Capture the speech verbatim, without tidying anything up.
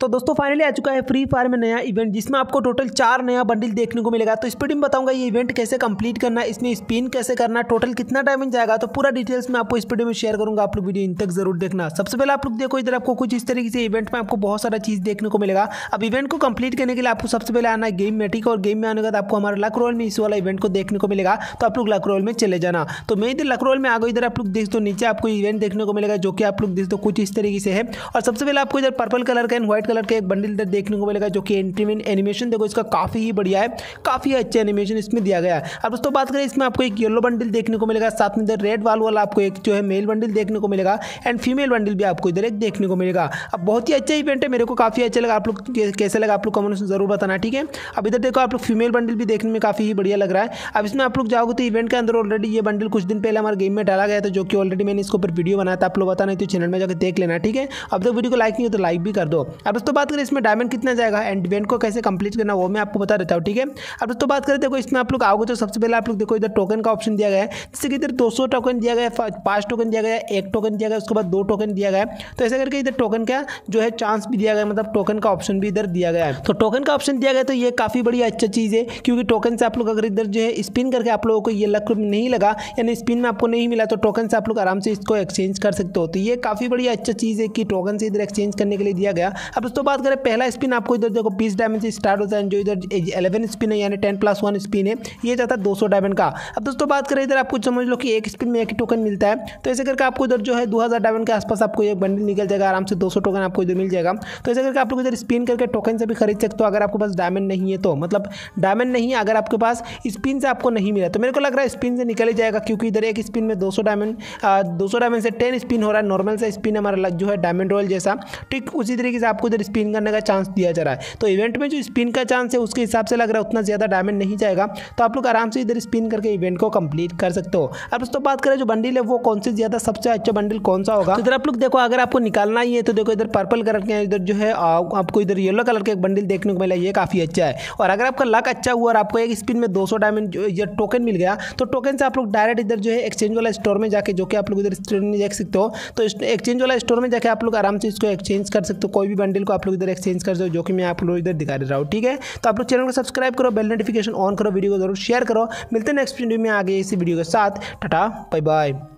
तो दोस्तों फाइनली आ चुका है फ्री फायर में नया इवेंट, जिसमें आपको टोटल चार नया बंडल देखने को मिलेगा। तो इस वीडियो में बताऊंगा ये इवेंट कैसे कंप्लीट करना है, इसमें स्पिन कैसे करना है, टोटल कितना टाइमिंग जाएगा, तो पूरा डिटेल्स में आपको इस वीडियो में शेयर करूंगा। आप लोग वीडियो इन तक जरूर देखना। सबसे पहले आप लोग देखो इधर आपको कुछ इस तरीके से इवेंट में आपको बहुत सारा चीज देखने को मिलेगा। अब इवेंट को कंप्लीट करने के लिए आपको सबसे पहले आना है गेम में, ठीक है। और गेम में आने के बाद आपको हमारा लक रोल में इस वाला इवेंट को देखने को मिलेगा। तो आप लोग लक रोल में चले जाना। तो मैं इधर लक रोल में आ गई। इधर आप लोग देख दो नीचे आपको इवेंट देखने को मिलेगा, जो कि आप लोग देख दो कुछ इस तरीके से है। और सबसे पहले आपको इधर पर्पल कलर का एंड व्हाइट कलर का एक बंडल इधर देखने को मिलेगा, जो कि एनिमेशन देखो इसका काफी ही बढ़िया है, काफी अच्छा एनिमेशन इसमें दिया गया है। अब दोस्तों बात करें, इसमें आपको एक येलो बंडल देखने को मिलेगा, साथ में इधर रेड वाल वाला आपको एक जो है मेल बंडल देखने को मिलेगा एंड फीमेल बंडल भी आपको इधर एक देखने को मिलेगा। अब बहुत ही अच्छा इवेंट है, मेरे को काफी अच्छा लगा। आप लोग कैसे लगा आप लोग कमेंट में जरूर बताना, ठीक है। अब इधर देखो आप लोग फीमेल बंडल भी देखने में काफी ही बढ़िया लग रहा है। अब इसमें आप लोग जाओगे तो इवेंट के अंदर ऑलरेडी ये बंडल कुछ दिन पहले हमारे गेम में डाला गया था, जो कि ऑलरेडी मैंने इसके ऊपर वीडियो बनाया था। आप लोग बता नहीं तो चैनल में जाकर देख लेना, ठीक है। अब तक वीडियो को लाइक नहीं हो तो लाइक भी कर दो। अब दोस्तों बात करें इसमें डायमंड कितना जाएगा एंड इवेंट को कैसे कंप्लीट करना वो मैं आपको बता देता हूँ, ठीक है। अब दोस्तों बात करें, देखो इसमें आप लोग आओगे तो सबसे पहले आप लोग देखो इधर टोकन का ऑप्शन दिया गया है। जैसे कि इधर दो सौ टोकन दिया गया है, पांच टोकन दिया गया है, एक टोकन दिया गया है, उसके बाद दो टोकन दिया गया है। तो ऐसा करके इधर टोकन का जो है चांस भी दिया गया है, मतलब टोकन का ऑप्शन भी इधर दिया गया है। तो टोकन का ऑप्शन दिया गया तो ये काफी बड़ी अच्छा चीज है, क्योंकि टोकन से आप लोग अगर इधर जो है स्पिन करके आप लोगों को ये लक नहीं लगा, यानी स्पिन में आपको नहीं मिला, तो टोकन से आप लोग आराम से इसको एक्सचेंज कर सकते हो। तो ये काफी बड़ी अच्छा चीज है कि टोकन से इधर एक्सचेंज करने के लिए दिया गया। अब दोस्तों बात करें, पहला स्पिन आपको इधर देखो बीस डायमंड से स्टार्ट होता है, जो इधर इलेवन स्पिन है यानी टेन प्लस वन स्पिन है, ये जाता है दो सौ डायमंड का। अब दोस्तों बात करें, इधर आपको समझ लो कि एक स्पिन में एक ही टोकन मिलता है। तो ऐसे करके आपको इधर जो है दो हज़ार डायमंड के आसपास आपको एक बंडल निकल जाएगा, आराम से दो सौ टोकन आपको इधर मिल जाएगा। तो ऐसे करके आप लोग इधर स्पिन करके टोकन से भी खरीद सकते हो, अगर आपके पास डायमंड नहीं है तो, मतलब डायमंड नहीं है अगर आपके पास, स्पिन से आपको नहीं मिला तो मेरे को लग रहा है स्पिन से निकल ही जाएगा, क्योंकि इधर एक स्पिन में दो सौ डायमंड दो सौ डायमंड से टेन स्पिन हो रहा है। नॉर्मल से स्पिन हमारा लग जो है डायमंड रॉयल जैसा, ठीक उसी तरीके से आपको इधर स्पिन करने का चांस दिया जा रहा है। तो इवेंट में जो स्पिन का चांस है उसके हिसाब से लग रहा है उतना ज्यादा डायमंड नहीं जाएगा, तो आप लोग आराम से इधर स्पिन करके इवेंट को कंप्लीट कर सकते हो। अब दोस्तों बात करें जो बंडल है वो कौन से ज्यादा सबसे अच्छा बंडल कौन सा होगा, तो इधर आप लोग देखो अगर आपको निकालना ही है तो देखो इधर पर्पल कलर के इधर जो है आपको इधर येलो कलर के एक बंडल देखने को मिला, ये काफी अच्छा है। और अगर आपका लक अच्छा हुआ और आपको एक स्पिन में दो सौ डायमंड टोकन मिल गया, तो टोकन से आप लोग डायरेक्ट इधर जो है एक्सचेंज वाला स्टोर में जाके, जो कि आप लोग इधर स्टोर में देख सकते हो, तो एक्सचेंज वाला स्टोर में जाके आप लोग आराम से इसको एक्सचेंज कर सकते हो। कोई भी बंडल को आप लोग इधर एक्सचेंज कर सकते हो, जो कि मैं आप लोग इधर दिखा दे रहा हूँ, ठीक है। तो आप लोग चैनल को सब्सक्राइब करो, बेल नोटिफिकेशन ऑन करो, वीडियो को जरूर शेयर करो। मिलते हैं नेक्स्ट वीडियो में आगे इसी वीडियो के साथ। Tata bye bye.